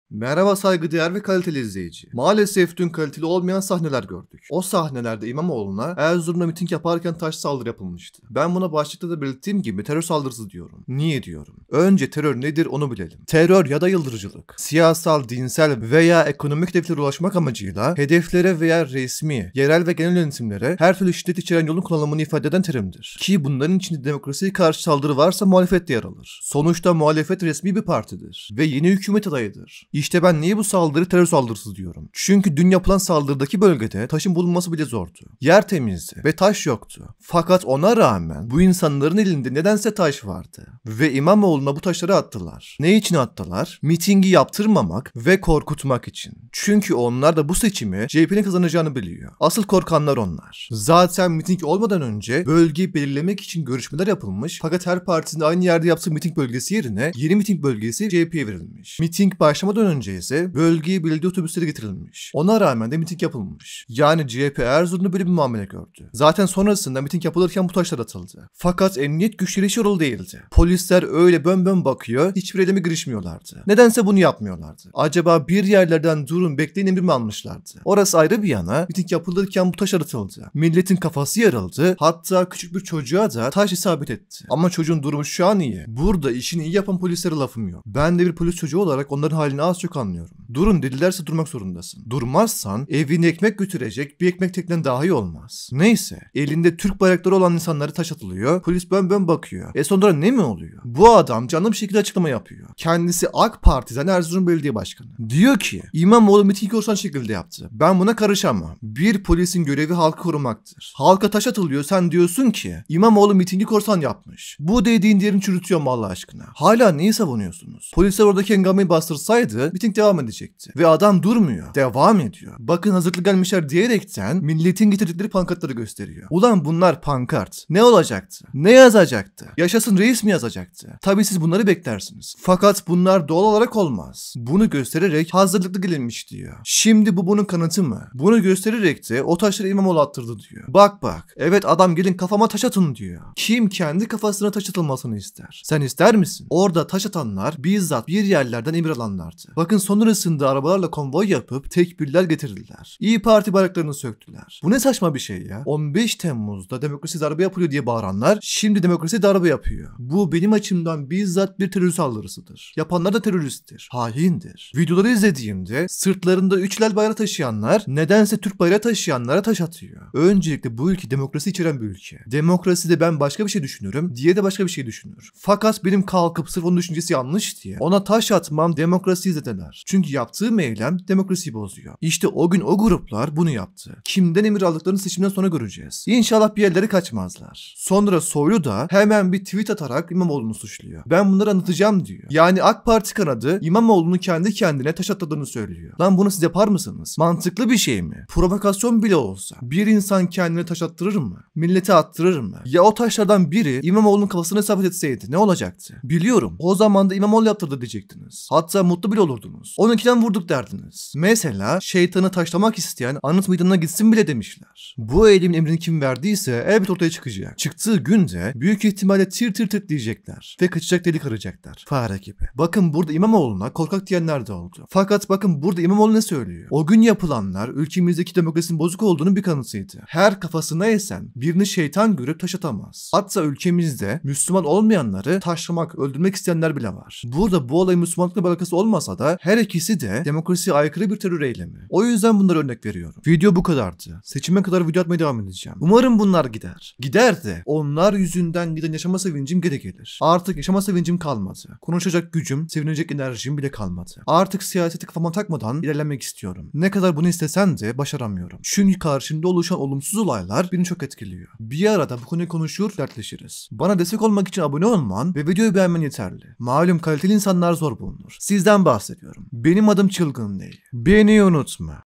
Merhaba saygıdeğer ve kaliteli izleyici. Maalesef dün kaliteli olmayan sahneler gördük. O sahnelerde İmamoğlu'na Erzurum'da miting yaparken taş saldırı yapılmıştı. Ben buna başlıkta da belirttiğim gibi terör saldırısı diyorum. Niye diyorum? Önce terör nedir onu bilelim. Terör ya da yıldırıcılık. Siyasal, dinsel veya ekonomik hedeflere ulaşmak amacıyla hedeflere veya resmi, yerel ve genel yönetimlere her türlü şiddet içeren yolun kullanımını ifade eden terimdir. Ki bunların içinde demokrasiye karşı saldırı varsa muhalefet de yer alır. Sonuçta muhalefet resmi bir partidir ve yeni hükümet adayıdır. İşte ben niye bu saldırı terör saldırısı diyorum. Çünkü dün yapılan saldırıdaki bölgede taşın bulunması bile zordu. Yer temizdi ve taş yoktu. Fakat ona rağmen bu insanların elinde nedense taş vardı. Ve İmamoğlu'na bu taşları attılar. Ne için attılar? Mitingi yaptırmamak ve korkutmak için. Çünkü onlar da bu seçimi CHP'nin kazanacağını biliyor. Asıl korkanlar onlar. Zaten miting olmadan önce bölgeyi belirlemek için görüşmeler yapılmış. Fakat her partinin aynı yerde yaptığı miting bölgesi yerine yeni miting bölgesi CHP'ye verilmiş. Miting başlamadan önce ise bölgeye belediye otobüsleri getirilmiş. Ona rağmen de miting yapılmış. Yani CHP Erzurum'da böyle bir muamele gördü. Zaten sonrasında miting yapılırken bu taşlar atıldı. Fakat emniyet güçleri hiç oralı değildi. Polisler öyle bön bakıyor, hiçbir eyleme girişmiyorlardı. Nedense bunu yapmıyorlardı. Acaba bir yerlerden durun bekleyin emir mi almışlardı? Orası ayrı bir yana, miting yapılırken bu taşlar atıldı. Milletin kafası yarıldı, hatta küçük bir çocuğa da taş isabet etti. Ama çocuğun durumu şu an iyi. Burada işini iyi yapan polislere lafım yok. Ben de bir polis çocuğu olarak onların halini az çok anlıyorum. Durun dedilerse durmak zorundasın. Durmazsan evine ekmek götürecek bir ekmek teknen dahi olmaz. Neyse, elinde Türk bayrakları olan insanlara taş atılıyor. Polis bön bakıyor. Sonra ne mi oluyor? Bu adam canlı bir şekilde açıklama yapıyor. Kendisi AK Parti'den Erzurum Belediye Başkanı. Diyor ki İmamoğlu miting korsan şekilde yaptı. Ben buna karışamam. Bir polisin görevi halkı korumaktır. Halka taş atılıyor, sen diyorsun ki İmamoğlu mitingi korsan yapmış. Bu dediğin yerini çürütüyor mu Allah aşkına? Hala neyi savunuyorsunuz? Polisler oradaki hengameyi bastırsaydı miting devam edecekti. Ve adam durmuyor. Devam ediyor. Bakın hazırlıklı gelmişler diyerekten milletin getirdikleri pankartları gösteriyor. Ulan bunlar pankart. Ne olacaktı? Ne yazacaktı? Yaşasın reis mi yazacaktı? Tabii siz bunları beklersiniz. Fakat bunlar doğal olarak olmaz. Bunu göstererek hazırlıklı gelinmiş diyor. Şimdi bu bunun kanıtı mı? Bunu göstererek de o taşları İmamoğlu attırdı diyor. Bak. Evet adam gelin kafama taş atın diyor. Kim kendi kafasına taş atılmasını ister? Sen ister misin? Orada taş atanlar bizzat bir yerlerden emir alanlardı. Bakın sonrasında arabalarla konvoy yapıp tekbirler getirdiler. İyi Parti bayraklarını söktüler. Bu ne saçma bir şey ya. 15 Temmuz'da demokrasi darbe yapılıyor diye bağıranlar şimdi demokrasi darbe yapıyor. Bu benim açımdan bizzat bir terör saldırısıdır. Yapanlar da teröristtir. Haindir. Videoları izlediğimde sırtlarında 3 hilal bayrağı taşıyanlar nedense Türk bayrağı taşıyanlara taş atıyor. Öncelikle bu ülke demokrasi içeren bir ülke. Demokraside ben başka bir şey düşünürüm, diğeri de başka bir şey düşünür. Fakat benim kalkıp sırf onun düşüncesi yanlış diye ona taş atmam demokrasiyi zedeler. Çünkü yaptığım eylem demokrasiyi bozuyor. İşte o gün o gruplar bunu yaptı. Kimden emir aldıklarını seçimden sonra göreceğiz. İnşallah bir yerlere kaçmazlar. Sonra Soylu da hemen bir tweet atarak İmamoğlu'nu suçluyor. Ben bunları anlatacağım diyor. Yani AK Parti kanadı İmamoğlu'nu kendi kendine taş atladığını söylüyor. Lan bunu siz yapar mısınız? Mantıklı bir şey mi? Provokasyon bile olsa bir insan kendine taş attırır mı? Millete attırır mı? Ya o taşlardan biri İmamoğlu'nun kafasına isabet etseydi ne olacaktı? Biliyorum. O zaman da İmamoğlu yaptırdı diyecektiniz. Hatta mutlu bile olurdunuz. 12'den vurduk derdiniz. Mesela şeytanı taşlamak isteyen anıt meydanına gitsin bile demişler. Bu eylemin emrini kim verdiyse elbet ortaya çıkacak. Çıktığı günde büyük ihtimalle tir diyecekler. Ve kaçacak delik arayacaklar. Fare gibi. Bakın burada İmamoğlu'na korkak diyenler de oldu. Fakat bakın burada İmamoğlu ne söylüyor? O gün yapılanlar ülkemizdeki demokrasinin bozuk olduğunu bir kanıtıydı. Her kafasına esen birini şeytan görüp taş atamaz. Hatta ülkemizde Müslüman olmayanları taşlamak, öldürmek isteyenler bile var. Burada bu olayın Müslümanlıkla alakası olmasa da her ikisi de demokrasiye aykırı bir terör eylemi. O yüzden bunları örnek veriyorum. Video bu kadardı. Seçime kadar video atmaya devam edeceğim. Umarım bunlar gider. Gider de onlar yüzünden giden yaşama sevincim geri gelir. Artık yaşama sevincim kalmadı. Konuşacak gücüm, sevinecek enerjim bile kalmadı. Artık siyaseti kafama takmadan ilerlemek istiyorum. Ne kadar bunu istesen de başaramıyorum. Çünkü karşımda oluşan olumsuz olaylar beni çok etkiliyor. Bir arada bu konuyu konuşur, dertleşiriz. Bana destek olmak için abone olman ve videoyu beğenmen yeterli. Malum kaliteli insanlar zor bulunur. Sizden bahsediyorum. Benim adım Çılgın değil. Beni unutma.